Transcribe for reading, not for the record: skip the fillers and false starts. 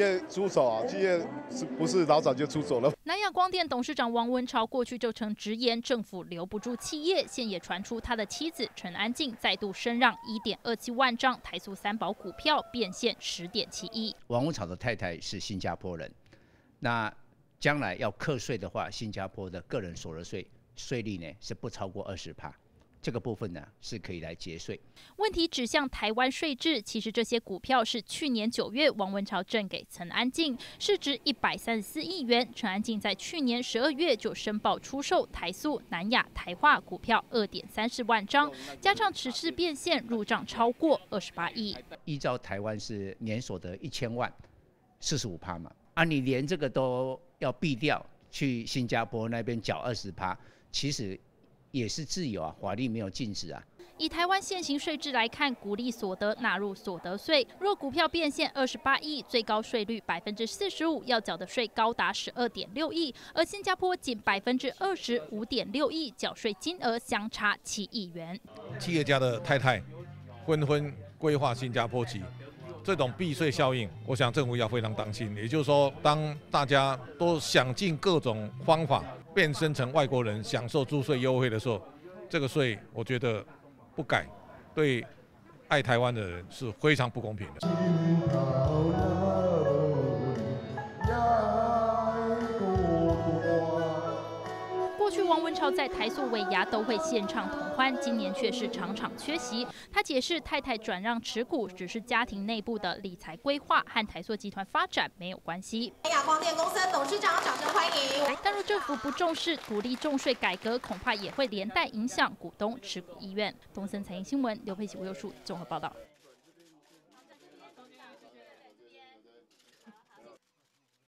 业出手啊，企业是不是老早就出走了？ 南亚光电董事长王文潮过去就曾直言，政府留不住企业，现也传出他的妻子陈安静再度声让1.27万张台塑三宝股票变现10.7亿。 王文潮的太太是新加坡人，那将来要课税的话，新加坡的个人所得税税率呢是不超过20%。这个部分呢是可以来节税。 问题指向台湾税制，其实这些股票是去年9月王文潮赠给陈安静，市值134亿元。陈安静在去年12月就申报出售台塑、南亚、台化股票2.34万张，加上此次变现入账超过28亿。 依照台湾是年所得1000万，45%嘛，你连这个都要避掉，去新加坡那边缴20%，其实也是自由啊，法律没有禁止啊。 以台湾现行税制来看，股利所得纳入所得税，若股票变现28亿，最高税率45%，要缴的税高达12.6亿，而新加坡仅20%，5.6亿，缴税金额相差7亿元。 企业家的太太纷纷规划新加坡籍，这种避税效应，我想政府要非常当心。也就是说，当大家都想尽各种方法变身成外国人享受租税优惠的时候，这个税我觉得不改，对爱台湾的人是非常不公平的。 过去王文潮在台塑尾牙都会献唱同欢，今年却是场场缺席。他解释，太太转让持股只是家庭内部的理财规划，和台塑集团发展没有关系。 南亚光电公司董事长，掌声欢迎。 但若政府不重视鼓励重税改革，恐怕也会连带影响股东持股意愿。东森财经新闻刘佩琪、吴佑树综合报道。